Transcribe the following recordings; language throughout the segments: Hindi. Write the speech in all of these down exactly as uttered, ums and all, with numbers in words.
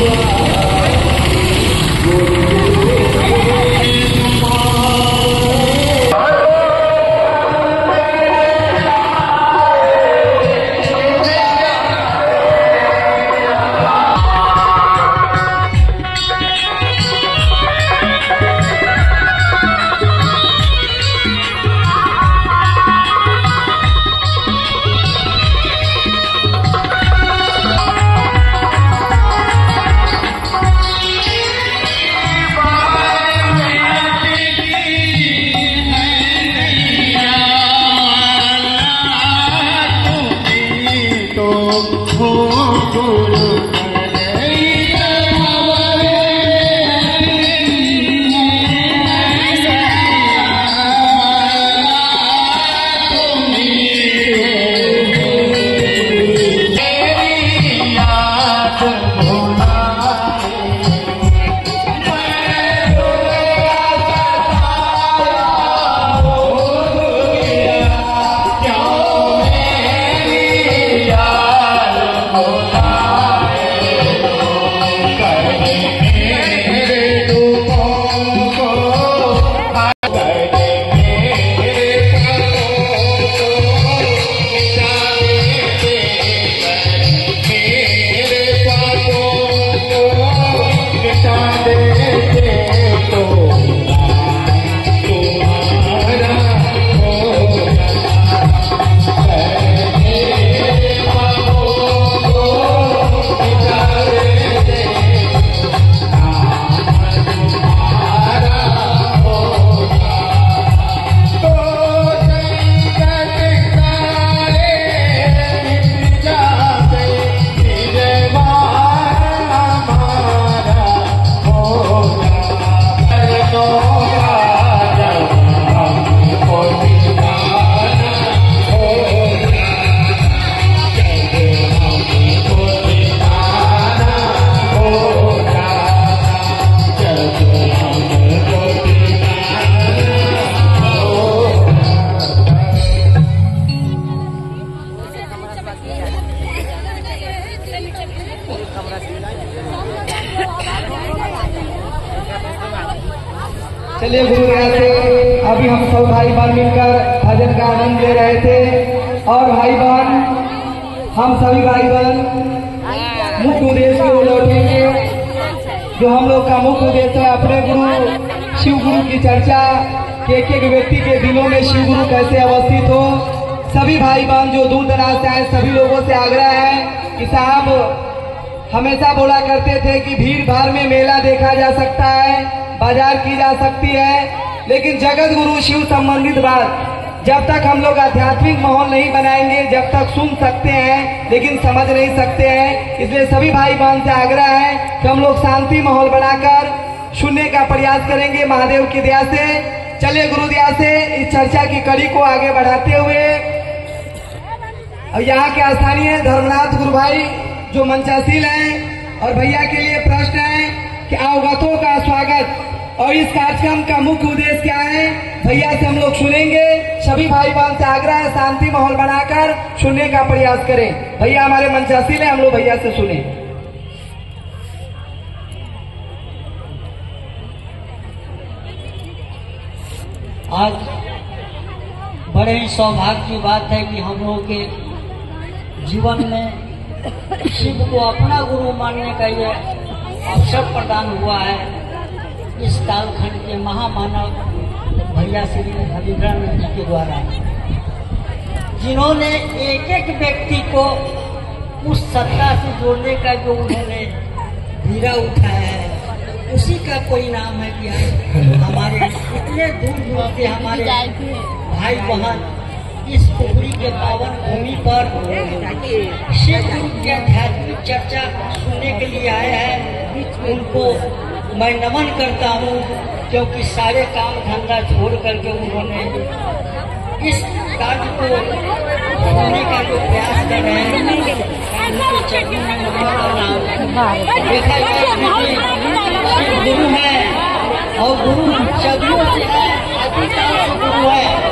चलिए गुरु से अभी हम सब भाई बहन मिलकर भजन का आनंद ले रहे थे। और भाई बहन हम सभी भाई बहन मुख्य उद्देश्य की ओर लौटेंगे। जो हम लोग का मुख्य उद्देश्य है अपने गुरु शिव गुरु की चर्चा के एक एक व्यक्ति के दिलों में शिव गुरु कैसे अवस्थित हो। सभी भाई बहन जो दूर दराज से आए सभी लोगों से आग्रह है कि साहब हमेशा बोला करते थे कि भीड़ भाड़ में मेला देखा जा सकता है, बाजार की जा सकती है, लेकिन जगत गुरु शिव संबंधित बात जब तक हम लोग आध्यात्मिक माहौल नहीं बनाएंगे जब तक सुन सकते हैं लेकिन समझ नहीं सकते हैं। इसलिए सभी भाई बहन से आग्रह है कि हम लोग शांति माहौल बनाकर सुनने का प्रयास करेंगे महादेव की दया से। चलिए गुरु दया से इस चर्चा की कड़ी को आगे बढ़ाते हुए और यहाँ के स्थानीय धर्मनाथ गुरु भाई जो मंचासील हैं और भैया के लिए प्रश्न है कि अवगतों का स्वागत और इस कार्यक्रम का मुख्य उद्देश्य क्या है भैया से हम लोग सुनेंगे। सभी भाई बहन से आग्रह है शांति माहौल बनाकर सुनने का प्रयास करें। भैया हमारे मंचासील है, हम लोग भैया से सुने। आज बड़े ही सौभाग्य की बात है कि हम लोगों के जीवन में शिव को अपना गुरु मानने का ये अवसर प्रदान हुआ है। इस कालखंड के महामानव भैया श्री हरिधरानंद जी के द्वारा, जिन्होंने एक एक व्यक्ति को उस सत्ता से जोड़ने का जो उन्होंने धीरा उठाया है उसी का परिणाम है कि हमारे इतने दूर दूर से हमारे भाई बहन इस पुरी के पावन भूमि पर शिव गुरु की आध्यात्मिक चर्चा सुनने के लिए आए हैं। उनको मैं नमन करता हूँ क्योंकि सारे काम धंधा छोड़ करके उन्होंने इस कार्य को सुनने का जो प्रयास कर रहे हैं उनके चरणों में नमन कर रहा हूँ। देखा जाए शिव गुरु है और गुरु सदियों से है, अधिकाल से गुरु है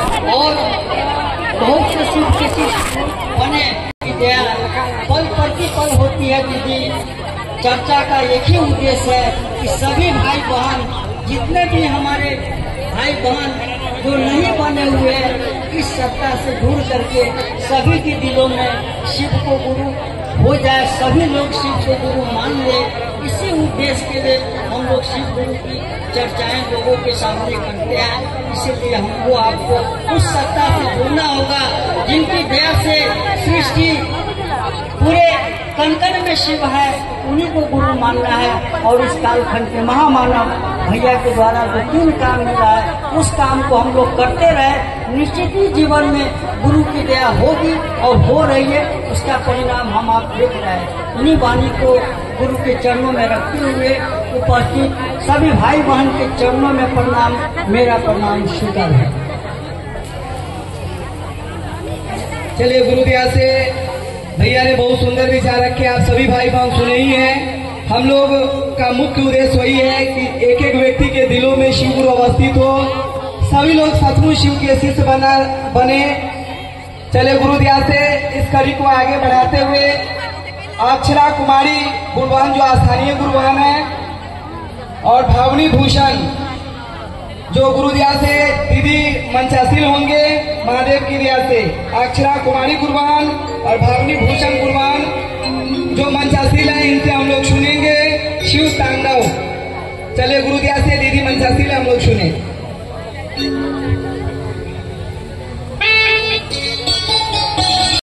और बहुत से शिव के शिष्य बने की दया पल प्रति पल होती है दीदी, चर्चा का एक ही उद्देश्य है कि सभी भाई बहन, जितने भी हमारे भाई बहन जो नहीं बने हुए इस सत्ता से जुड़ करके सभी के दिलों में शिव को गुरु हो जाए, सभी लोग शिव को गुरु मान ले। इसी उद्देश्य के लिए हम लोग शिव गुरु की चर्चाएं लोगों के सामने करते हैं। इसीलिए हमको आपको उस सत्ता से जुड़ना होगा जिनकी दया से सृष्टि पूरे कण-कण में शिव है, उन्हीं को गुरु मानना है। और इस कालखंड के महामानव भैया के द्वारा जो तीन काम मिला है उस काम को हम लोग करते रहे, निश्चित ही जीवन में गुरु की दया होगी और हो रही है, उसका परिणाम हम आप देख रहे हैं। इन्हीं वाणी को गुरु के चरणों में रखते हुए उपस्थित सभी भाई बहन के चरणों में प्रणाम, मेरा प्रणाम स्वीकार है। चलिए, गुरु दया से भैया ने बहुत सुंदर विचार रखे, आप सभी भाई बहन सुने ही हैं। हम लोग का मुख्य उद्देश्य वही है कि एक एक व्यक्ति के दिलों में शिव गुरु अवस्थित हो, सभी लोग सचमुच शिव के शिष्य बना बने। चले, गुरु दया से इस कड़ी को आगे बढ़ाते हुए अक्षरा कुमारी गुरुवान जो स्थानीय गुरुवान है और भावनी भूषण जो गुरु दया से दीदी मंचासील होंगे महादेव की दया से, अक्षरा कुमारी गुरुवान और भावनी भूषण गुरुवान जो मंचासील है, इनसे हम लोग सुनेंगे शिव तांडव। चले, गुरु दया से दीदी मंचासील हम लोग सुने।